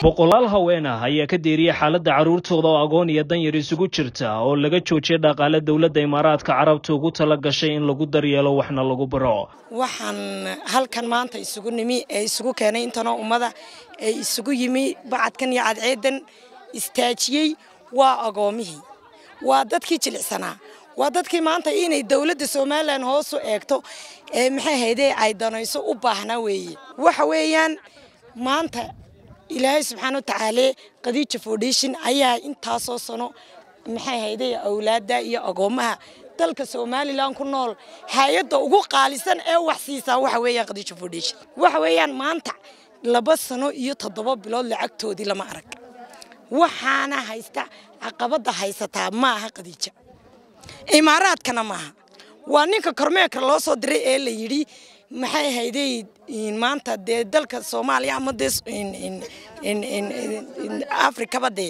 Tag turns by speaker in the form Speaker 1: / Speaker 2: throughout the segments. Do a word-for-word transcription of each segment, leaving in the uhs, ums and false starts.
Speaker 1: boqolaal haween ah ayaa ka deeriyay xaaladda carruurtooda oo agoon iyo dan yar isugu jirta oo laga joojiyay dhaqaale dawladda Imaaraadka Carabta ugu tala gashay in lagu daryeelo waxna lagu baro.
Speaker 2: waxaan halkan maanta isugu nimi ee isugu keenay intana ummada ee isugu yimi bacadkan iyo cadceedan istaajiyay waa agoomihii waa dadkii jilicsanaa waa dadkii maanta inay dawladda Soomaaliland hoos u eegto ee maxay hayday ay danayso u baahnaa weeye waxa weeyaan maanta إلهي سبحانه وتعالى قضية فوديشن أيها أنت صوصنا محي هيدا أولادها يا أقومها تلك سومالي لان كنول هيدا وقوق عليسان أو وحسيسا وحويا قضية فوديشن وحويا ما أنت لبسنا يتضبط بلاد لعكتو دي لما أرك وحنا هيستا عقبضة هيستا معها قضية إمارات كنا معها وانيك كرميك الله صدري اللي يري maxay hayday in maanta de dalka Soomaaliya ama de in in in in Afrika bade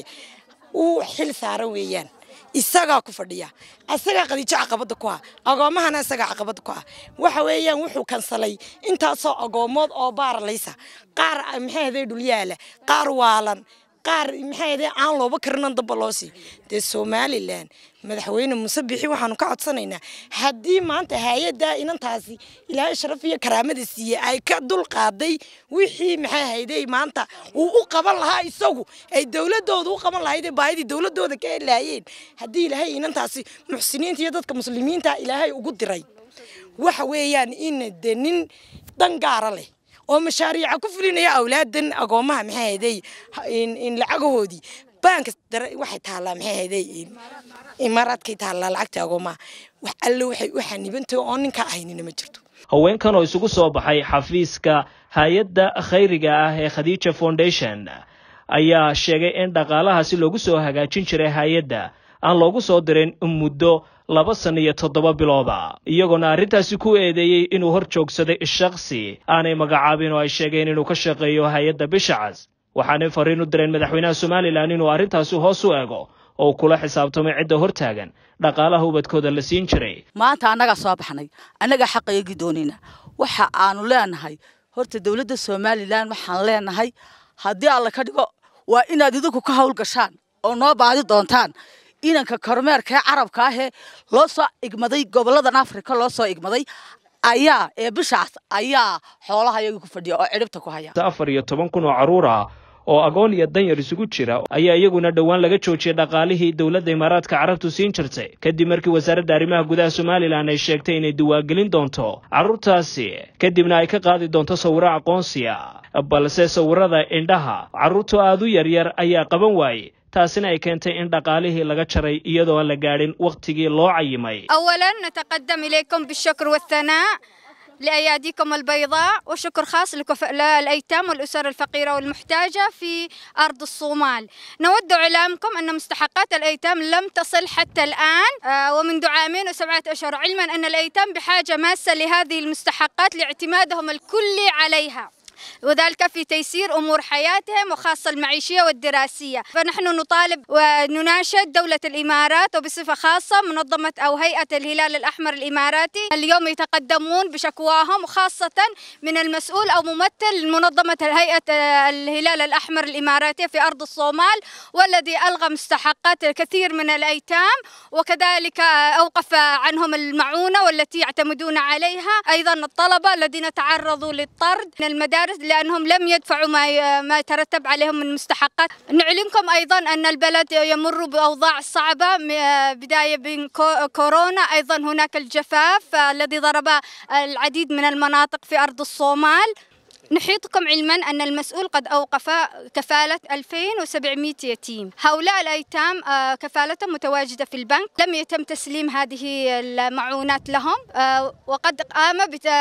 Speaker 2: uu xil saaro weeyaan isaga ku fadhiya asaga qadiijo caqabada ku ah agoomahana asaga caqabada ku ah waxa weeyaan wuxuu kansalay intaas oo agoomood oo baarlaysa qaar maxay hayday dhul yaala qaar waalan qaar maxay hayday aan looba karnan dabaloosi de Somaliland madaxweyne Musabixi waxaanu ka codsanaynaa hadii maanta hay'adda inantaasi ilaahay sharaf iyo karaamada siiyay ay ka dul qaaday wixii maxay hayday maanta uu u qaban lahaa isagu ay dawladoodu u qaban lahayd baahidii dawladooda ka ilaayeen hadii ilaahay inantaasi muxsiniinta iyo dadka muslimiinta ilaahay ugu diray waxa weeyaan in denin dan gaar leh oo mashaariic ku fulinaya awlaadan agoomaha maxay hayday in in lacagahoodii bank waxay taalaa maxay hayday Imaaraadka taala lacagta agoomaha wax alle waxay u xanibantay oo ninka ahaynina ma jirto
Speaker 1: haweenkan oo isugu soo baxay xafiiska hay'adda khayriga ah ee Khadija Foundation ayaa sheegay in dhaqaalahaasi loogu soo hagaajin jiray hay'adda aan loogu soo dirin muddo laba sano iyo toddoba bilooda iyagoo arrintaasi ku eedeeyay inuu hor joogsaday shakhsi aanay magacaabin oo ay sheegeen inuu ka shaqeeyo hay'adda Bishacas waxaana fariin u direen madaxweynaha Soomaaliland inuu arrintaasi hoos u eego oo kula xisaabtamay cidda hortaagan dhaqaalaha ubadkooda la siin jiray
Speaker 3: maanta anaga soo baxnay anaga xaqaygi doonina waxa aanu leenahay horta dawladda Soomaaliland waxaan leenahay hadii alla ka dhigo waa inaad idinku ka hawl gashaan oo noo baadi doontaan inanka kormeerka carabka ah ee loo soo igmaday goboladan Afrika loo soo igmaday ayaa ee bishaas ayaa xoolaha iyagu ku fadhiya oo ciribta ku haya
Speaker 1: afar iyo toban kun oo caruur ah oo agoon iyo dan yar isugu jira ayaa iyaguna dhawaan laga joojiyay dhaqaalihii dawladda Imaaraadka Carabtu siin jirtay kadib markii wasaaradda arrimaha gudaha Soomaaliland ay sheegtay inay diwaangelin doonto carruurtaasi kadibna ay ka qaadi doonto sawirro aqoonsiga balse sawirrada indhaha carruurtu aad u yar yar ayaa qaban waayay taasina ay keentay in dhaqaalihii laga jaray iyadoo la gaadhin waqtigii loo cayimay
Speaker 4: awalan nataqaddam ilaykum bishukr wathanaa لأياديكم البيضاء وشكر خاص للأيتام والأسر الفقيرة والمحتاجة في أرض الصومال. نود إعلامكم أن مستحقات الأيتام لم تصل حتى الآن ومنذ عامين وسبعة أشهر علما أن الأيتام بحاجة ماسة لهذه المستحقات لاعتمادهم الكلي عليها وذلك في تيسير أمور حياتهم وخاصة المعيشية والدراسية فنحن نطالب ونناشد دولة الإمارات وبصفة خاصة منظمة أو هيئة الهلال الأحمر الإماراتي اليوم يتقدمون بشكواهم وخاصة من المسؤول أو ممثل منظمة هيئة الهلال الأحمر الإماراتي في أرض الصومال والذي ألغى مستحقات الكثير من الأيتام وكذلك أوقف عنهم المعونة والتي يعتمدون عليها أيضا الطلبة الذين تعرضوا للطرد من المدارس لأنهم لم يدفعوا ما ما يترتب عليهم من مستحقات. نعلمكم أيضا أن البلد يمر بأوضاع صعبة بداية من كورونا أيضا هناك الجفاف الذي ضرب العديد من المناطق في أرض الصومال. نحيطكم علما أن المسؤول قد أوقف كفالة ألفين وسبعمئة يتيم هؤلاء الأيتام كفالتهم متواجدة في البنك لم يتم تسليم هذه المعونات لهم وقد قام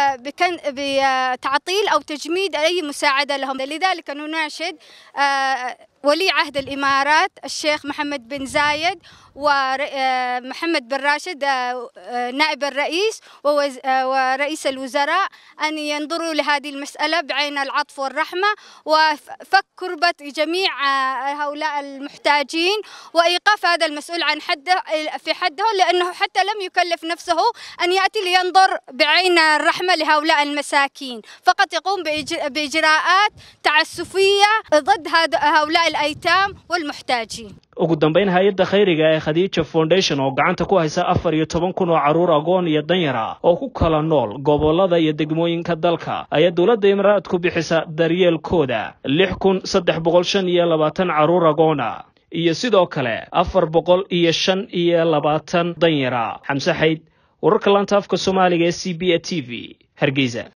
Speaker 4: بتعطيل أو تجميد أي مساعدة لهم لذلك نناشد ولي عهد الإمارات الشيخ محمد بن زايد ومحمد بن راشد نائب الرئيس ورئيس الوزراء أن ينظروا لهذه المسألة بعين العطف والرحمة وفك كربة جميع هؤلاء المحتاجين وإيقاف هذا المسؤول عن حده في حده، لأنه حتى لم يكلف نفسه أن يأتي لينظر بعين الرحمة لهؤلاء المساكين، فقط يقوم بإجراءات تعسفية ضد هؤلاء الأيتام والمحتاجين.
Speaker 1: ugu dambeyn hay'adda khayriga ee Khadija Foundation oo gacanta ku haysa afar iyo toban kun oo caruur agoon iyo danyara oo ku kala nool gobolada iyo degmooyinka dalka ayaa dawladda Imaaraadka ku bixisa daryeelkooda lix kun saddex boqol shan iyo labaatan caruur agoona iyo sidoo kale afar boqol iyo shan iyo labaatan danyara. Xamse Xayd, wararka laanta afka Soomaaliga ee C B A T V, Hargeysa.